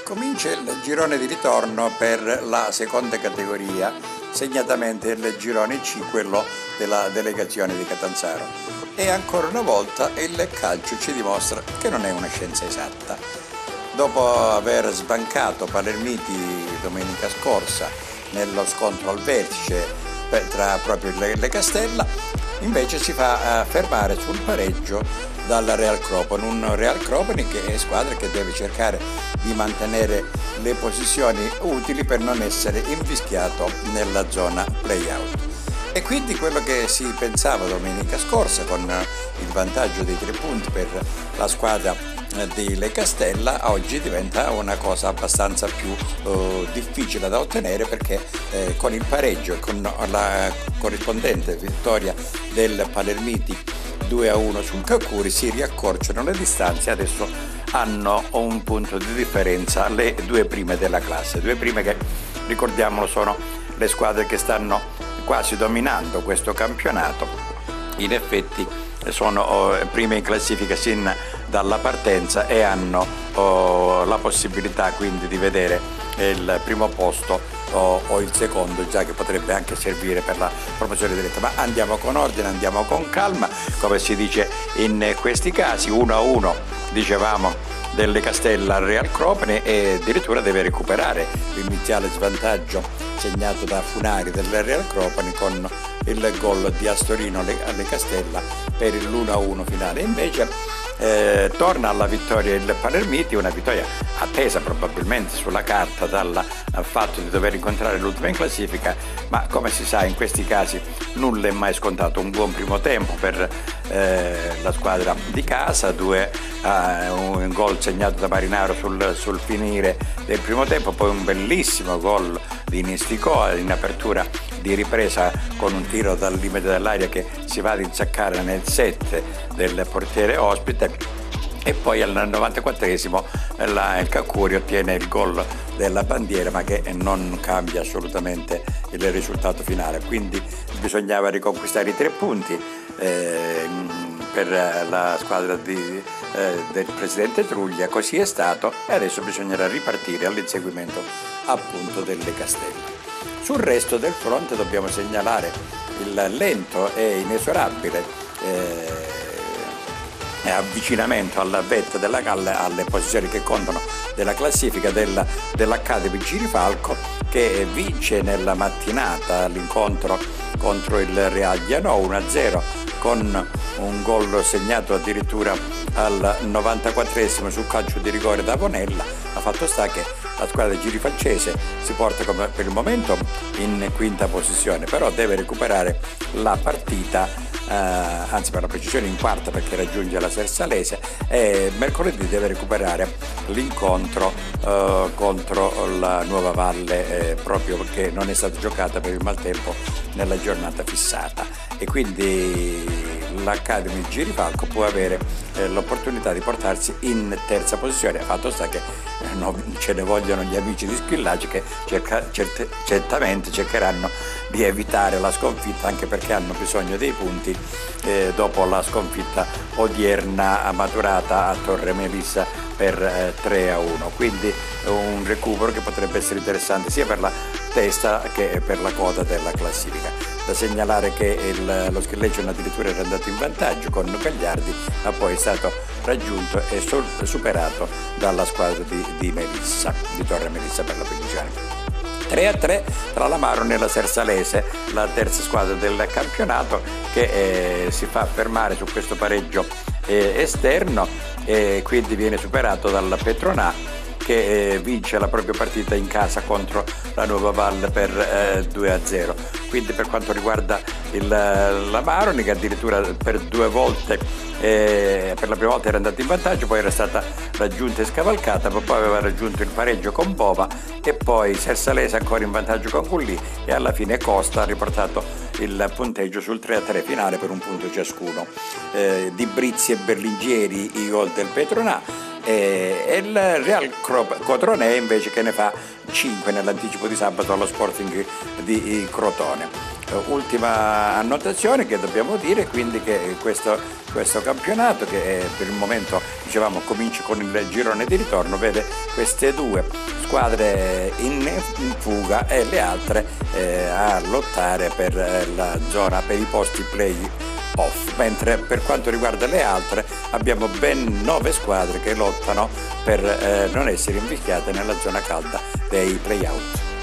Comincia il girone di ritorno per la seconda categoria, segnatamente il girone C, quello della delegazione di Catanzaro. E ancora una volta il calcio ci dimostra che non è una scienza esatta. Dopo aver sbancato Palermiti domenica scorsa nello scontro al vertice tra proprio le Castella, invece si fa fermare sul pareggio dal Real Crotone, un Real Crotone che è squadra che deve cercare di mantenere le posizioni utili per non essere infischiato nella zona play-out. E quindi quello che si pensava domenica scorsa con il vantaggio dei 3 punti per la squadra di Le Castella oggi diventa una cosa abbastanza più difficile da ottenere, perché con il pareggio e con la corrispondente vittoria del Palermiti 2-1 sul Caccuri si riaccorciano le distanze. Adesso hanno un punto di differenza le due prime della classe, due prime che, ricordiamolo, sono le squadre che stanno quasi dominando questo campionato. In effetti sono prime in classifica sin dalla partenza e hanno la possibilità quindi di vedere il primo posto o il secondo, già che potrebbe anche servire per la promozione diretta. Ma andiamo con ordine, andiamo con calma, come si dice in questi casi. 1-1 dicevamo delle Castella al Real Crotone, e addirittura deve recuperare l'iniziale svantaggio segnato da Funari del Real Crotone con il gol di Astorino alle Castella per l'1-1 finale. Invece torna alla vittoria il Palermiti, una vittoria attesa probabilmente sulla carta dal fatto di dover incontrare l'ultima in classifica, ma come si sa in questi casi nulla è mai scontato. Un buon primo tempo per la squadra di casa, un gol segnato da Marinaro sul finire del primo tempo, poi un bellissimo gol di Nisticò in apertura di ripresa con un tiro dal limite dell'aria che si va ad insaccare nel set del portiere ospite, e poi al 94esimo il Caccuri ottiene il gol della bandiera, ma che non cambia assolutamente il risultato finale. Quindi bisognava riconquistare i 3 punti per la squadra del presidente Truglia. Così è stato, e adesso bisognerà ripartire all'inseguimento appunto delle Castelle. Sul resto del fronte dobbiamo segnalare il lento e inesorabile avvicinamento alla vetta della Galle, alle posizioni che contano della classifica dell'Academy Girifalco, che vince nella mattinata l'incontro contro il Reagliano 1-0 con un gol segnato addirittura al 94esimo sul calcio di rigore da Bonella. Ha fatto sta che la squadra girifalcese si porta per il momento in quinta posizione, però deve recuperare la partita, anzi per la precisione in quarta, perché raggiunge la Sersalese, e mercoledì deve recuperare l'incontro contro la Nuova Valle, proprio perché non è stata giocata per il maltempo nella giornata fissata, e quindi l'Academy Girifalco può avere l'opportunità di portarsi in terza posizione. Fatto sta che non ce ne vogliono gli amici di Squillaci, che certamente cercheranno di evitare la sconfitta, anche perché hanno bisogno dei punti dopo la sconfitta odierna maturata a Torre Melissa per 3-1. Quindi un recupero che potrebbe essere interessante sia per la testa che per la coda della classifica. Da segnalare che lo Squillaci addirittura era andato in vantaggio con Gagliardi, ma poi è stato raggiunto e superato dalla squadra di Melissa, di Torre Melissa per la precisione. 3-3 tra la Maroni e la Sersalese, la terza squadra del campionato, che si fa fermare su questo pareggio esterno, e quindi viene superato dalla Petronà, che vince la propria partita in casa contro la Nuova Valle per 2-0. Quindi per quanto riguarda la Maroni, che addirittura per 2 volte, per la prima volta era andata in vantaggio, poi era stata raggiunta e scavalcata, ma poi aveva raggiunto il pareggio con Bova, e poi Sersalese ancora in vantaggio con Gulli, e alla fine Costa ha riportato il punteggio sul 3-3 finale per 1 punto ciascuno. Di Brizzi e Berlingieri i gol del Petronà, e il Real Crotone invece che ne fa 5 nell'anticipo di sabato allo Sporting di Crotone. Ultima annotazione che dobbiamo dire quindi che questo campionato, che per il momento dicevamo comincia con il girone di ritorno, vede queste due squadre in fuga e le altre a lottare per la zona, per i posti play-off, mentre per quanto riguarda le altre abbiamo ben 9 squadre che lottano per non essere invischiate nella zona calda dei play-out.